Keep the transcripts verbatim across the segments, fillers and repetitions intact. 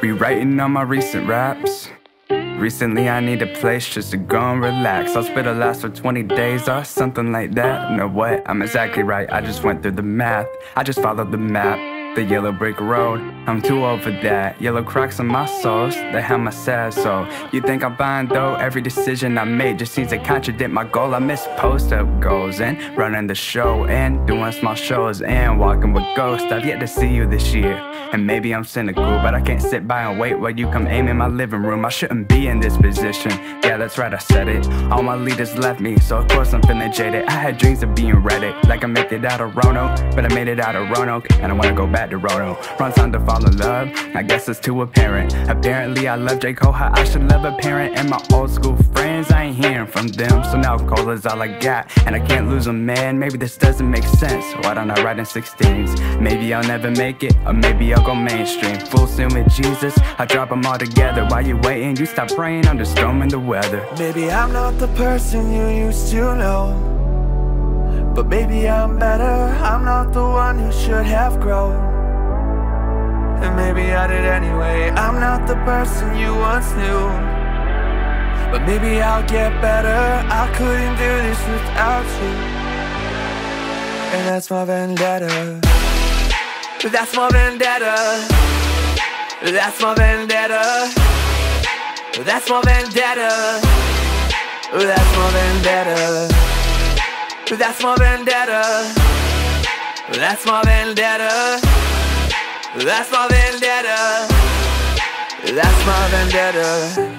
Rewriting all my recent raps. Recently I need a place just to go and relax. I'll spit a last for twenty days or something like that. You know what? I'm exactly right, I just went through the math. I just followed the map, the yellow brick road. I'm too old for that. Yellow cracks on my soles, they have my sad soul. You think I'm fine though? Every decision I made just seems to contradict my goal. I miss post-up goals and running the show and doing small shows and walking with ghosts. I've yet to see you this year, and maybe I'm cynical, but I can't sit by and wait while you come aim in my living room. I shouldn't be in this position. Yeah, that's right, I said it. All my leaders left me, so of course I'm feeling jaded. I had dreams of being Reddit, like I made it out of Roanoke, but I made it out of Roanoke, and I wanna go back to Roanoke. Wrong time to fall in love, I guess it's too apparent. Apparently I love J. Cole how I should love a parent. And my old school friends, I ain't hearing from them. So now Cole is all I got, and I can't lose a man. Maybe this doesn't make sense, why don't I write in sixteens? Maybe I'll never make it, or maybe I'll go mainstream. Full soon with Jesus, I drop them all together. While you waiting, you stop praying, I'm just storming the weather. Maybe I'm not the person you used to know, but maybe I'm better. I'm not the one who should have grown, and maybe I did anyway. I'm not the person you once knew, but maybe I'll get better. I couldn't do this without you, and that's my vendetta. That's my vendetta. That's my vendetta. That's my vendetta. That's my vendetta. That's my vendetta. That's my vendetta. That's my vendetta. That's my vendetta.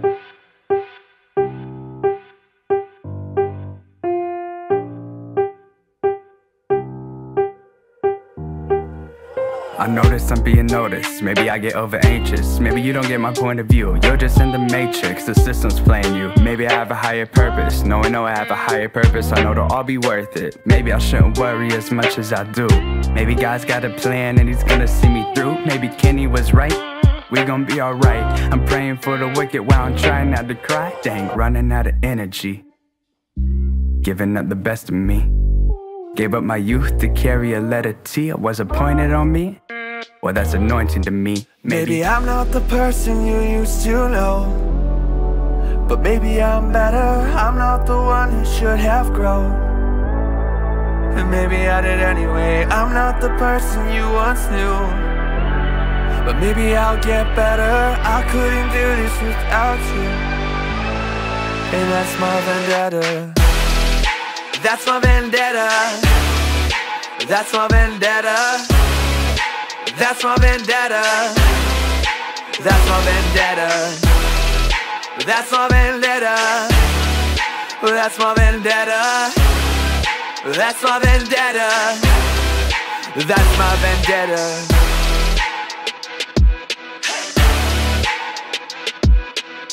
I notice I'm being noticed, maybe I get over anxious. Maybe you don't get my point of view, you're just in the matrix, the system's playing you. Maybe I have a higher purpose, no I know I have a higher purpose. I know it'll all be worth it, maybe I shouldn't worry as much as I do. Maybe God's got a plan and he's gonna see me through. Maybe Kenny was right, we gon' be alright. I'm praying for the wicked while I'm trying not to cry. Dang, running out of energy, giving up the best of me. Gave up my youth to carry a letter T. It was appointed on me, well that's anointing to me. Maybe, maybe I'm not the person you used to know, but maybe I'm better. I'm not the one who should have grown, and maybe I did anyway. I'm not the person you once knew, but maybe I'll get better. I couldn't do this without you, and that's my vendetta. That's my vendetta. That's my vendetta. That's my vendetta. That's my vendetta. That's my vendetta. That's my vendetta. That's my vendetta. That's my vendetta.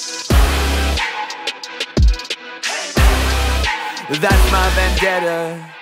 That's my vendetta.